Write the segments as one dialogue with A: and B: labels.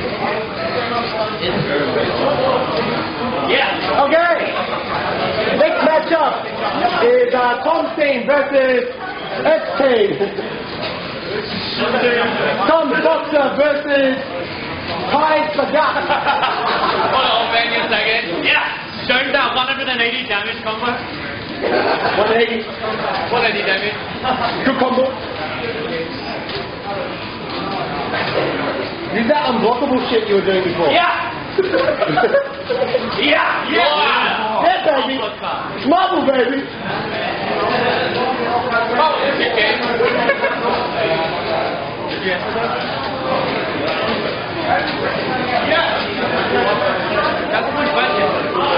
A: Yeah. Okay. Next matchup is Tom Steen versus S-Pain. Tom Boxer versus Kai Sagat.
B: Hold on, man, a second. Yeah. Shown that 180 damage combo.
A: 180.
B: 180 damage.
A: Good combo. Is that unblockable shit you were doing before?
B: Yeah. Yeah.
A: Yeah, baby. Marble, baby.
B: That's a good question.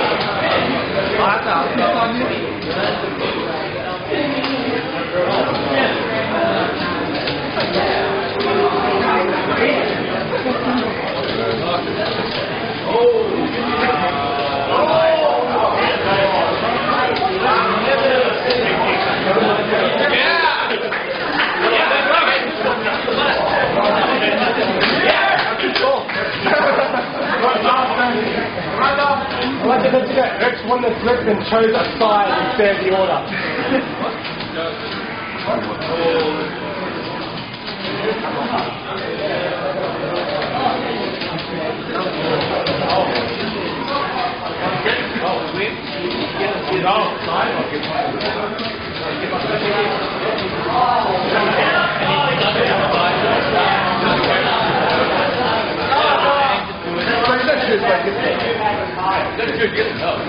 A: I like to get Rex won the flip and chose a side instead of the order.
B: That's good, get it up.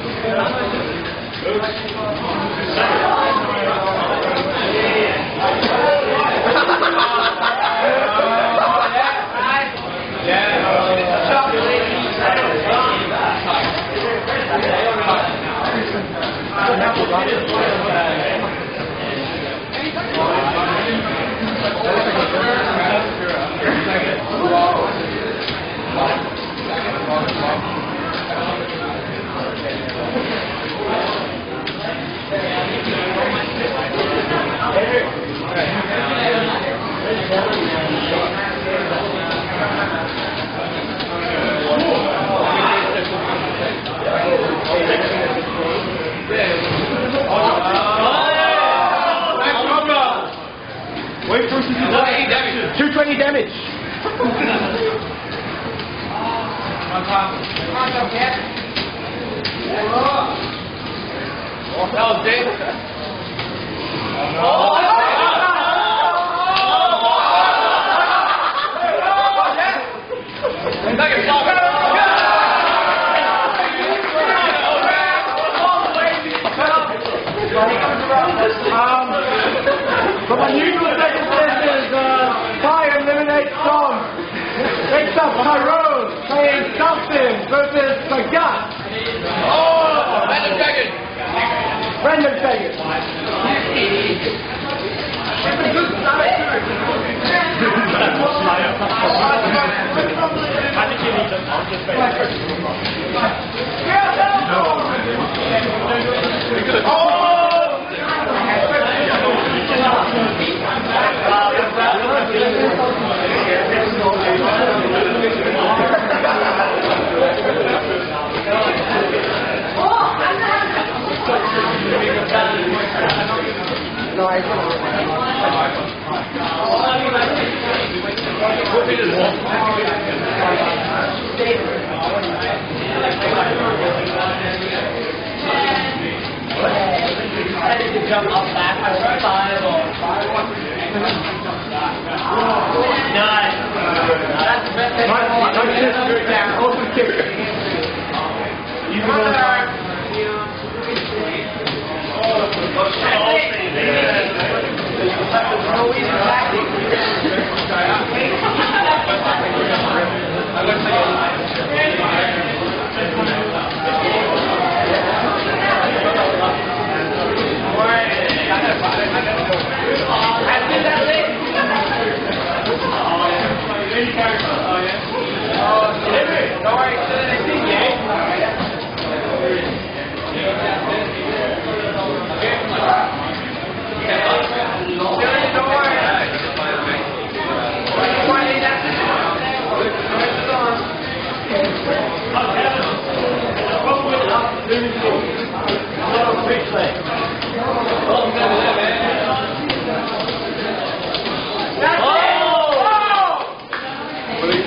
A: Wait for 220 damage.
B: That was big.
A: From unusual circumstances, Kai eliminates Tom. Next up, Tyrone playing Dustin versus Sagat.
B: Oh, random dragon.
A: Random dragon.
C: Jump up back by 5 or 5. Nice. That's the best thing.
A: Awesome kick.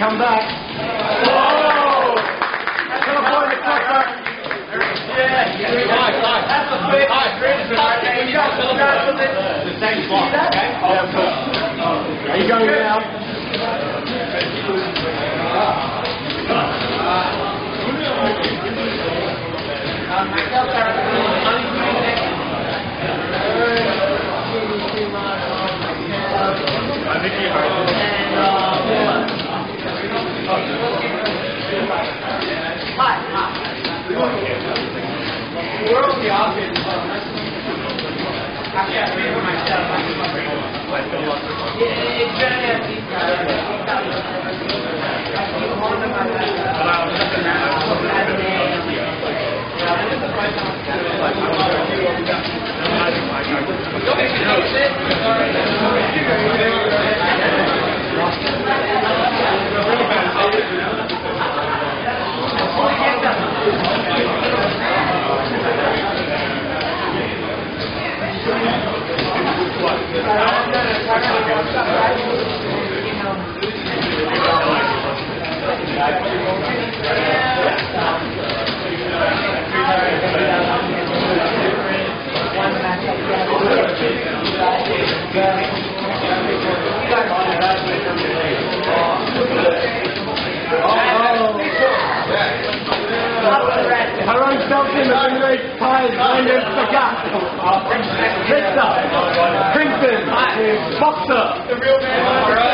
A: come back. Whoa! Come on, boy, the clock back.
C: That's a big
B: The same spot, okay?
A: Are you going now?
C: We're on the offense. Actually, I feel myself. Yeah, it's gonna have these guys.
A: Tyrone steps in, eliminates Ty's random forgot. Victor, Princeton, Boxer.
C: The real man.